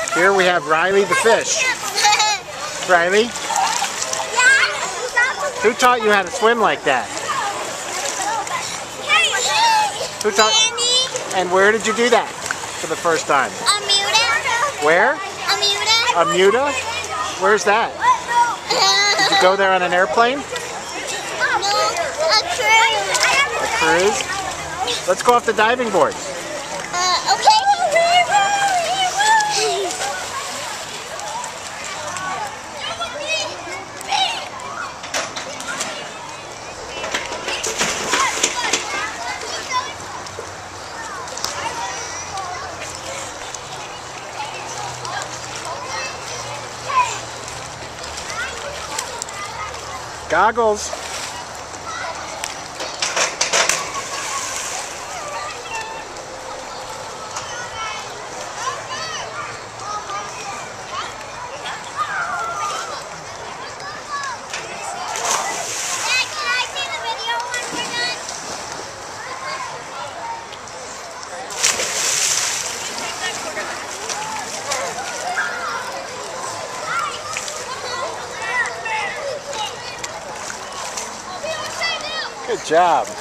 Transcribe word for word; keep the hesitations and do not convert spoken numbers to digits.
Here we have Riley the fish. Riley, who taught you how to swim like that? Who taught? And where did you do that for the first time? Amuda. Where? Amuda. Amuda? Where's that? Did you go there on an airplane? No, a cruise. A cruise? Let's go off the diving board. Uh, okay. Goggles. Good job.